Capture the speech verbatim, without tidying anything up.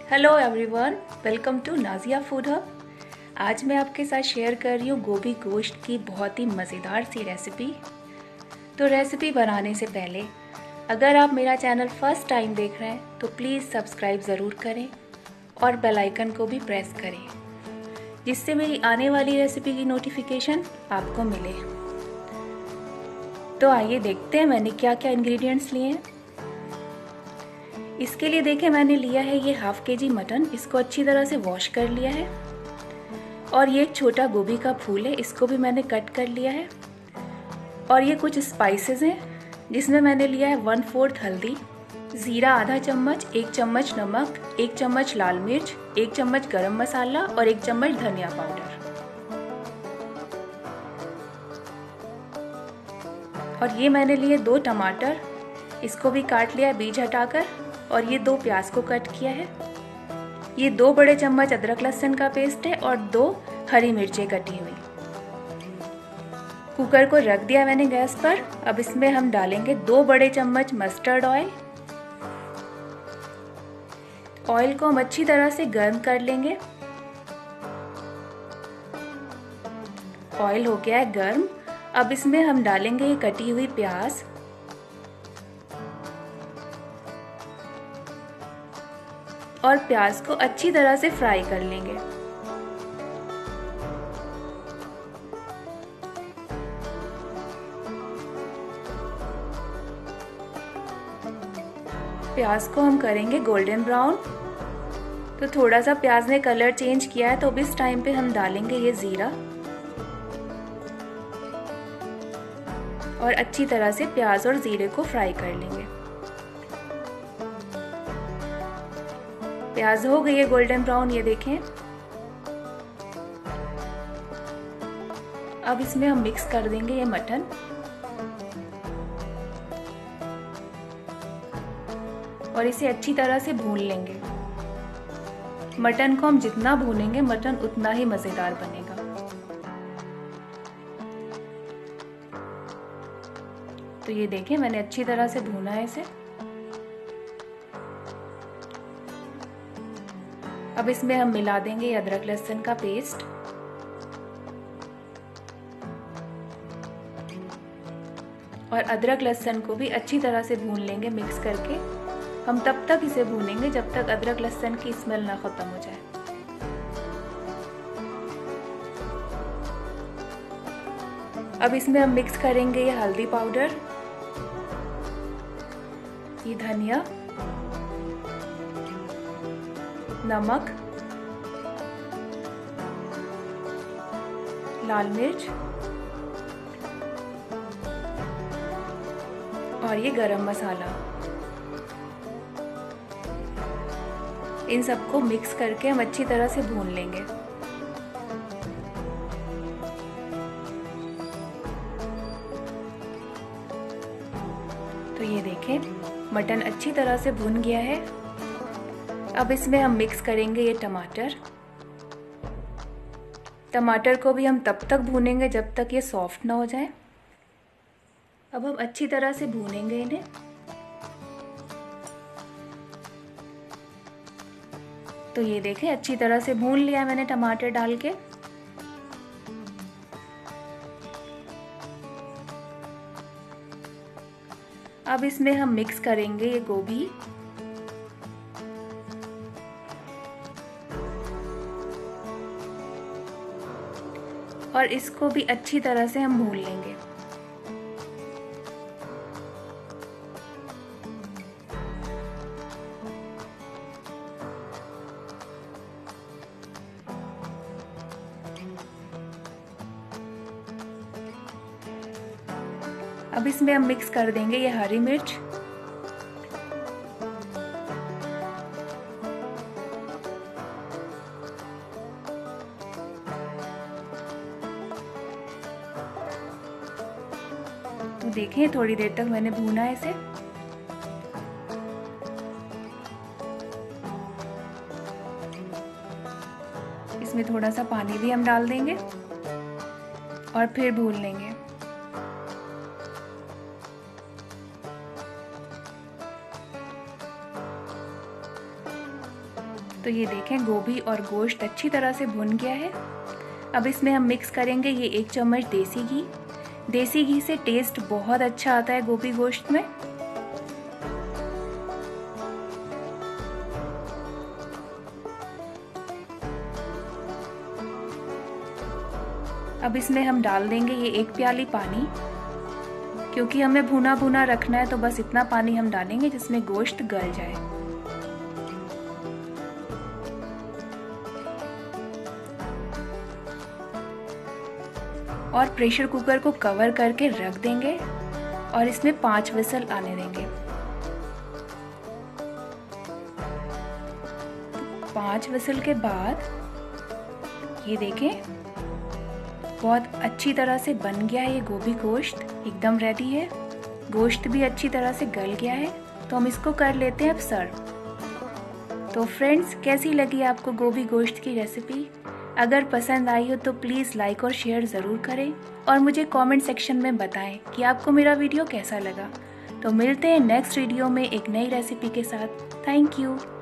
Hello everyone, welcome to Nazia food hub. आज मैं आपके साथ शेयर कर रही हूँ गोभी गोश्त की बहुत ही मज़ेदार सी रेसिपी। तो रेसिपी बनाने से पहले अगर आप मेरा चैनल फर्स्ट टाइम देख रहे हैं तो प्लीज़ सब्सक्राइब ज़रूर करें और बेल आइकन को भी प्रेस करें, जिससे मेरी आने वाली रेसिपी की नोटिफिकेशन आपको मिले। तो आइए देखते हैं मैंने क्या क्या इंग्रेडिएंट्स लिए हैं। इसके लिए देखें, मैंने लिया है ये हाफ के जी मटन। इसको अच्छी तरह से वॉश कर लिया है। और ये एक छोटा गोभी का फूल है, इसको भी मैंने कट कर लिया है। और ये कुछ स्पाइसेस हैं, जिसमें मैंने लिया है वन फोर्थ हल्दी, ज़ीरा आधा चम्मच, एक चम्मच नमक, एक चम्मच लाल मिर्च, एक चम्मच गरम मसाला और एक चम्मच धनिया पाउडर। और ये मैंने लिए दो टमाटर, इसको भी काट लिया है बीज हटाकर। और ये दो प्याज को कट किया है। ये दो बड़े चम्मच अदरक लहसुन का पेस्ट है और दो हरी मिर्चें कटी हुई। कुकर को रख दिया मैंने गैस पर। अब इसमें हम डालेंगे दो बड़े चम्मच मस्टर्ड ऑयल। ऑयल को हम अच्छी तरह से गर्म कर लेंगे। ऑयल हो गया है गर्म। अब इसमें हम डालेंगे ये कटी हुई प्याज। और प्याज को अच्छी तरह से फ्राई कर लेंगे। प्याज को हम करेंगे गोल्डन ब्राउन। तो थोड़ा सा प्याज ने कलर चेंज किया है, तो अब इस टाइम पे हम डालेंगे ये जीरा और अच्छी तरह से प्याज और जीरे को फ्राई कर लेंगे। प्याज हो गई है गोल्डन ब्राउन, ये देखें। अब इसमें हम मिक्स कर देंगे ये मटन। और इसे अच्छी तरह से भून लेंगे। मटन को हम जितना भूनेंगे मटन उतना ही मजेदार बनेगा। तो ये देखें, मैंने अच्छी तरह से भूना है इसे। अब इसमें हम मिला देंगे अदरक लहसुन का पेस्ट। और अदरक लहसुन को भी अच्छी तरह से भून लेंगे मिक्स करके। हम तब तक इसे भूनेंगे जब तक अदरक लहसुन की स्मेल ना खत्म हो जाए। अब इसमें हम मिक्स करेंगे ये हल्दी पाउडर, ये धनिया, नमक, लाल मिर्च और ये गरम मसाला। इन सबको मिक्स करके हम अच्छी तरह से भून लेंगे। तो ये देखें, मटन अच्छी तरह से भून गया है। अब इसमें हम मिक्स करेंगे ये टमाटर। टमाटर को भी हम तब तक भूनेंगे जब तक ये सॉफ्ट ना हो जाए। अब हम अच्छी तरह से भूनेंगे इन्हें। तो ये देखें, अच्छी तरह से भून लिया मैंने टमाटर डाल के। अब इसमें हम मिक्स करेंगे ये गोभी। और इसको भी अच्छी तरह से हम भून लेंगे। अब इसमें हम मिक्स कर देंगे ये हरी मिर्च। तो देखें, थोड़ी देर तक मैंने भूना है इसे। इसमें थोड़ा सा पानी भी हम डाल देंगे और फिर भून लेंगे। तो ये देखें गोभी और गोश्त अच्छी तरह से भुन गया है। अब इसमें हम मिक्स करेंगे ये एक चम्मच देसी घी। देसी घी से टेस्ट बहुत अच्छा आता है गोभी गोश्त में। अब इसमें हम डाल देंगे ये एक प्याली पानी, क्योंकि हमें भुना भुना रखना है तो बस इतना पानी हम डालेंगे जिसमें गोश्त गल जाए। और प्रेशर कुकर को कवर करके रख देंगे और इसमें पांच विसल आने देंगे। पांच विसल के बाद ये देखें बहुत अच्छी तरह से बन गया है ये गोभी गोश्त, एकदम रेडी है। गोश्त भी अच्छी तरह से गल गया है, तो हम इसको कर लेते हैं अब सर्व। तो फ्रेंड्स, कैसी लगी आपको गोभी गोश्त की रेसिपी? अगर पसंद आई हो तो प्लीज़ लाइक और शेयर ज़रूर करें और मुझे कमेंट सेक्शन में बताएं कि आपको मेरा वीडियो कैसा लगा। तो मिलते हैं नेक्स्ट वीडियो में एक नई रेसिपी के साथ। Thank you.